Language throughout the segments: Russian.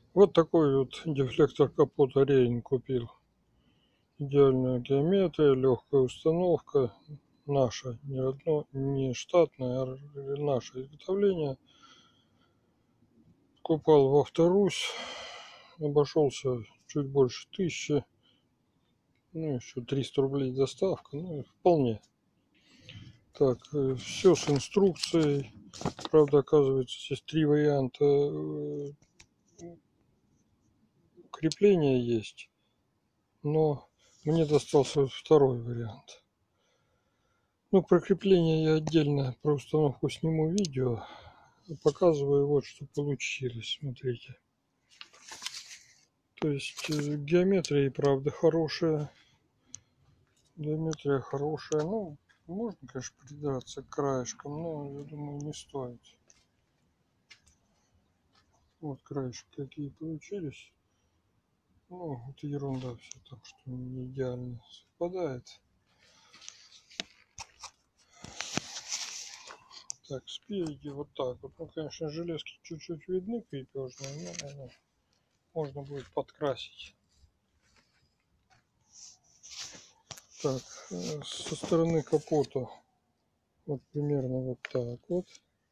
Вот такой вот дефлектор капота Рейн купил. Идеальная геометрия, легкая установка. Наша, не штатная, а наше изготовление. Купал во Вторусь. Обошелся чуть больше 1000. Ну, еще 300 рублей доставка. Ну, вполне. Так, все с инструкцией. Правда, оказывается, здесь 3 варианта крепления есть. Но мне достался второй вариант. Ну, про крепление я отдельно про установку сниму видео. Показываю вот, что получилось. Смотрите. То есть геометрия и правда хорошая. Геометрия хорошая. Ну, можно, конечно, придраться к краешкам, но я думаю, не стоит. Вот краешки какие получились. Ну, это ерунда все, так что не идеально совпадает. Так, спереди вот так вот. Ну, конечно, железки чуть-чуть видны крепежные, но можно будет подкрасить. Так, со стороны капота вот примерно вот так вот.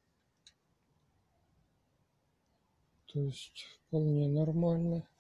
То есть вполне нормально.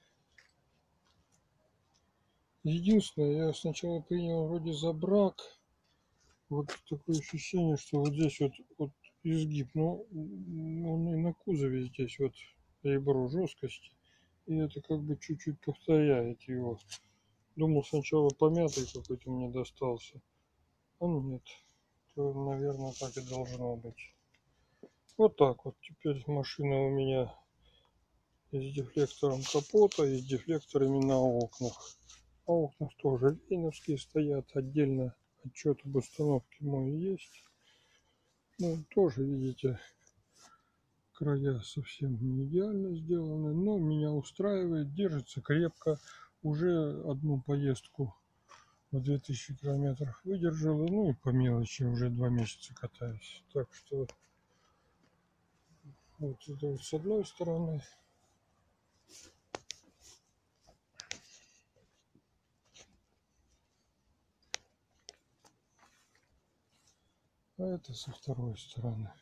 Единственное, я сначала принял вроде за брак. Вот такое ощущение, что вот здесь вот изгиб, но он и на кузове здесь вот ребро жесткости. И это как бы чуть-чуть повторяет его. Думал сначала помятый какой-то мне достался. А нет. То, наверное, так и должно быть. Вот так вот. Теперь машина у меня и с дефлектором капота, и с дефлекторами на окнах. На окнах тоже рейновские стоят. Отдельно отчет об установке мой есть. Ну, тоже, видите, края совсем не идеально сделаны, но меня устраивает, держится крепко. Уже одну поездку в 2000 километров выдержала, ну и по мелочи уже 2 месяца катаюсь. Так что вот это вот с одной стороны. А это со второй стороны.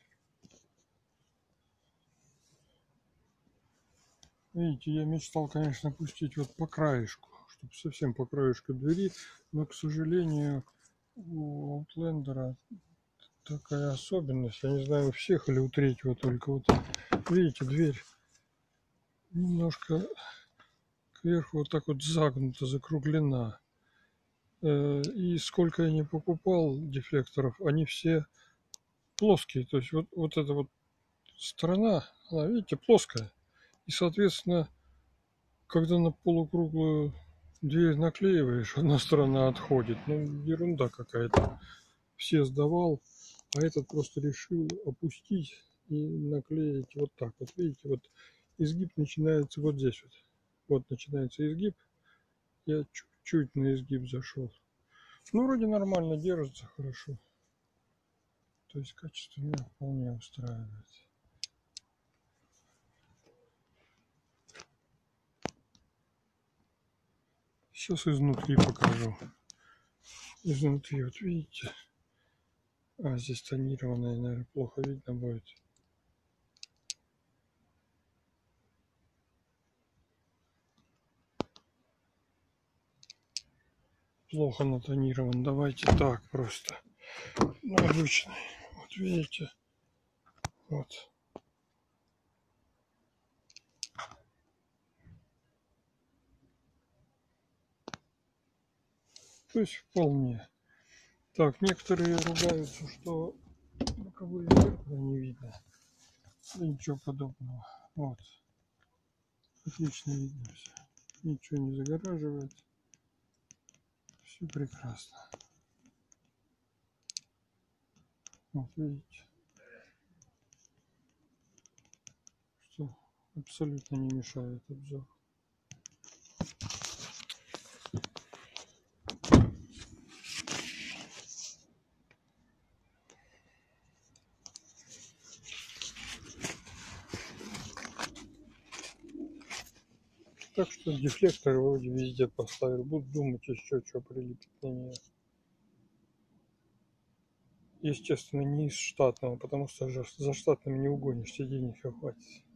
Видите, я мечтал, конечно, пустить вот по краешку, чтобы совсем по краешку двери, но, к сожалению, у Outlander такая особенность. Я не знаю, у всех или у третьего только. Вот видите, дверь немножко кверху вот так вот загнута, закруглена. И сколько я не покупал дефлекторов, они все плоские. То есть вот эта вот сторона, она, видите, плоская. И, соответственно, когда на полукруглую дверь наклеиваешь, одна сторона отходит. Ну, ерунда какая-то. Все сдавал, а этот просто решил опустить и наклеить вот так. Вот видите, вот изгиб начинается вот здесь вот. Вот начинается изгиб. Я чуть-чуть на изгиб зашел. Ну, вроде нормально держится, хорошо. То есть качество меня вполне устраивает. Сейчас изнутри покажу. Изнутри, вот видите. А, здесь тонированное, наверное, плохо видно будет. Плохо натонирован. Давайте так просто. Ну, обычный. Вот видите. Вот. То есть вполне. Так, некоторые ругаются, что боковые зеркала не видно. Да ничего подобного. Вот. Отлично видно все. Ничего не загораживает. Все прекрасно. Вот видите. Что абсолютно не мешает обзор. Так что дефлекторы вроде везде поставил. Буду думать еще, что прилепить на нее. Естественно, не из штатного, потому что за штатным не угонишь, денег хватит.